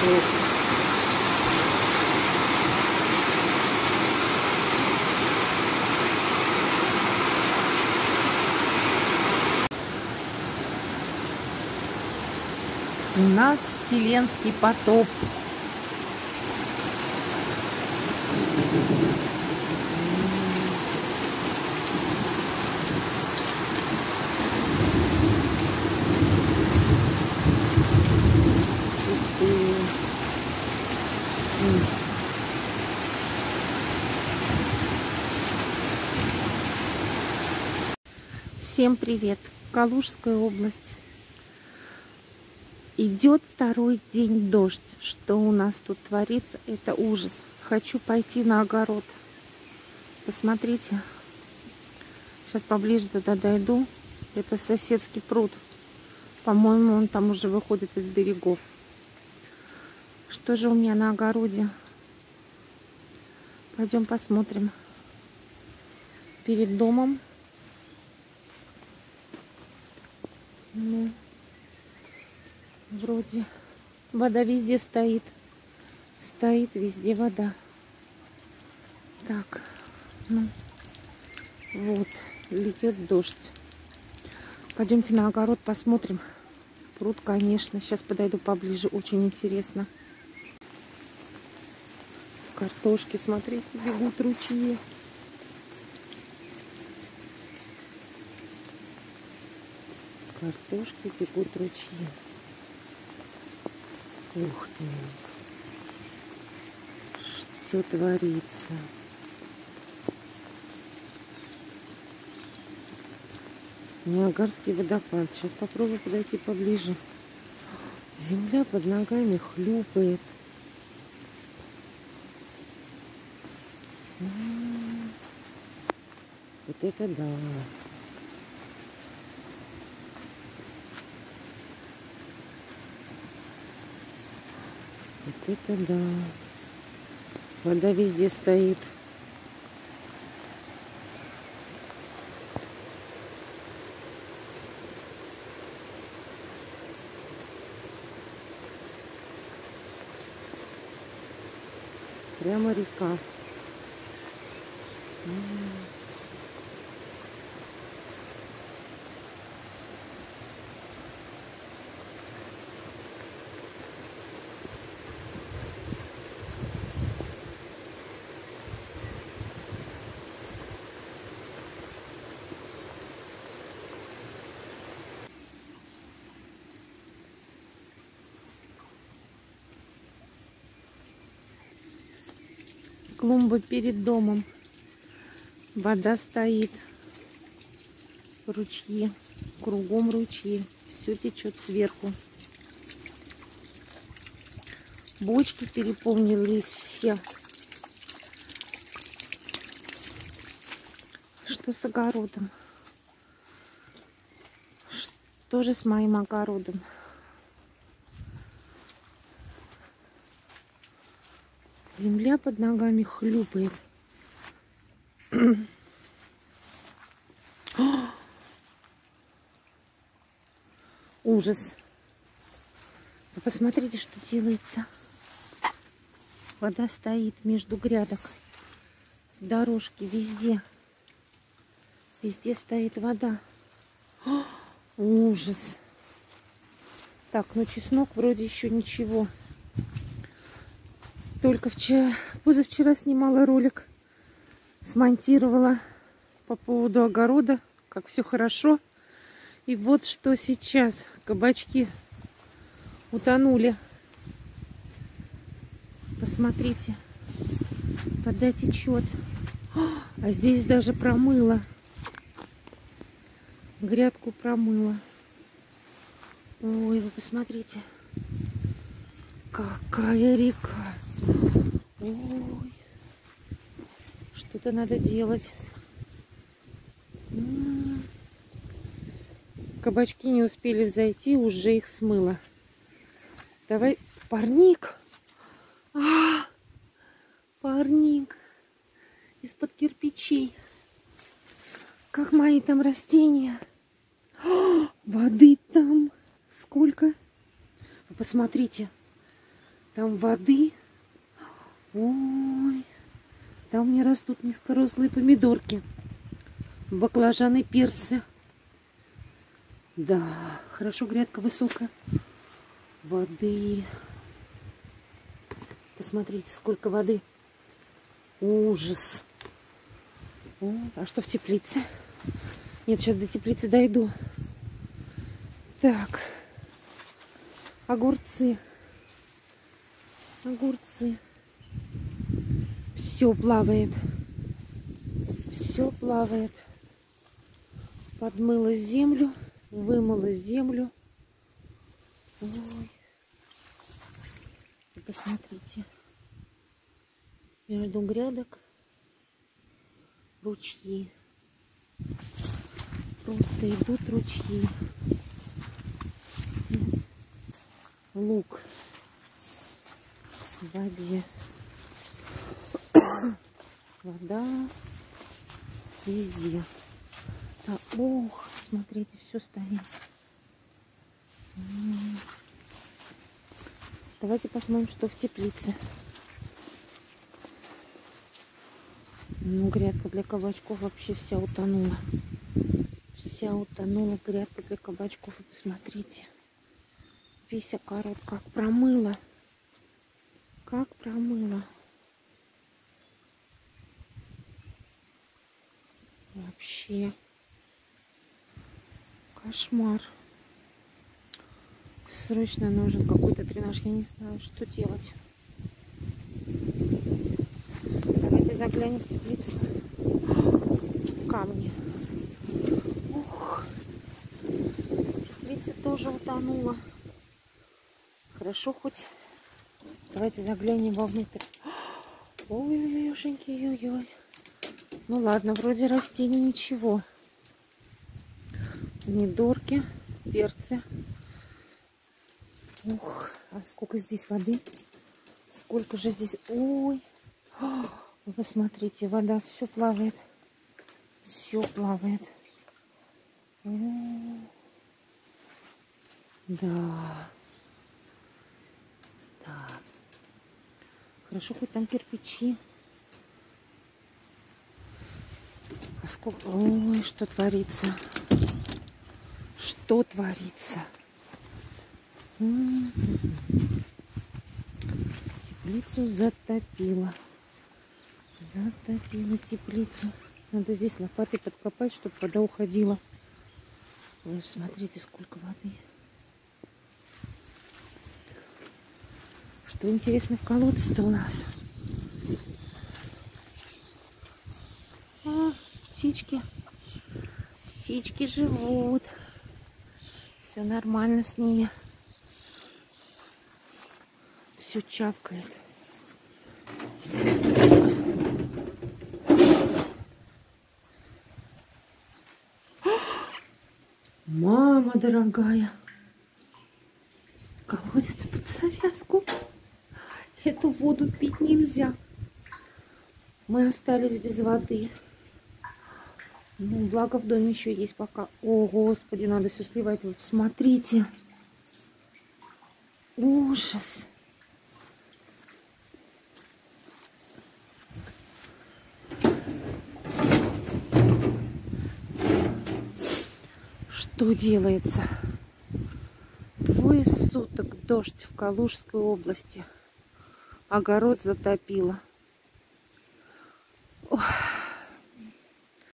плохо. У нас вселенский потоп. Всем привет! Калужская область. Идет второй день дождь. Что у нас тут творится? Это ужас. Хочу пойти на огород. Посмотрите. Сейчас поближе туда дойду. Это соседский пруд. По-моему, он там уже выходит из берегов. Что же у меня на огороде? Пойдем посмотрим. Перед домом. Ну, вроде вода везде стоит. Стоит везде вода. Так, ну, вот, льет дождь. Пойдемте на огород посмотрим. Пруд, конечно. Сейчас подойду поближе. Очень интересно. Картошки, смотрите, бегут ручьи. Картошки бегут ручьи. Ух ты! Что творится? Ниагарский водопад. Сейчас попробую подойти поближе. Земля под ногами хлюпает. Вот это да! Вот это да! Вода везде стоит. Прямо река. Клумба перед домом. Вода стоит. Ручьи. Кругом ручьи. Все течет сверху. Бочки переполнились все. Что с огородом? Что же с моим огородом? Земля под ногами хлюпает. Ужас. Вы посмотрите, что делается. Вода стоит между грядок. Дорожки везде. Везде стоит вода. Ужас. Так, ну чеснок вроде еще ничего. Только позавчера снимала ролик, смонтировала по поводу огорода, как все хорошо. И вот что сейчас. Кабачки утонули. Посмотрите, вода течет. А здесь даже промыло. Грядку промыло. Ой, вы посмотрите. Какая река. Ой, что-то надо делать. Кабачки не успели взойти, уже их смыло. Давай, парник. Парник. Из-под кирпичей. Как мои там растения. Воды там сколько. Вы посмотрите. Там воды. Ой. Там мне растут низкорослые помидорки. Баклажаны, перцы. Да, хорошо, грядка высокая. Воды. Посмотрите, сколько воды. Ужас. О, а что в теплице? Нет, сейчас до теплицы дойду. Так. Огурцы. Огурцы. Все плавает. Все плавает. Подмыла землю. Вымыла землю. Ой. И посмотрите. Между грядок ручьи. Просто идут ручьи. Лук в воде. Вода везде. Так, ох, смотрите, все стоит. Давайте посмотрим, что в теплице. Ну, грядка для кабачков вообще вся утонула. Вся утонула грядка для кабачков. И посмотрите. Весь огород как промыла. Как промыла. Вообще. Кошмар. Срочно нужен какой-то дренаж. Я не знаю, что делать. Давайте заглянем в теплицу. Камни. Ух. Теплица тоже утонула. Хорошо хоть. Давайте заглянем вовнутрь. Ой-ой-ой, ой-ой. Ну ладно, вроде растений ничего. Помидорки, перцы. Ух, а сколько здесь воды. Сколько же здесь. Ой. Вы посмотрите, вода все плавает. Все плавает. Да. Да. Хорошо, хоть там кирпичи. А сколько... Ой, что творится. Что творится. Теплицу затопило. Затопило теплицу. Надо здесь лопатой подкопать, чтобы вода уходила. Ой, смотрите, сколько воды. Что интересно в колодце-то у нас? А, птички. Птички живут. Все нормально с ними. Все чавкает. Мама дорогая. Колодец под завязку. Эту воду пить нельзя. Мы остались без воды. Ну, благо в доме еще есть пока. О, Господи, надо все сливать. Вы посмотрите. Ужас. Что делается? 2 суток дождь в Калужской области. Огород затопило. Ох.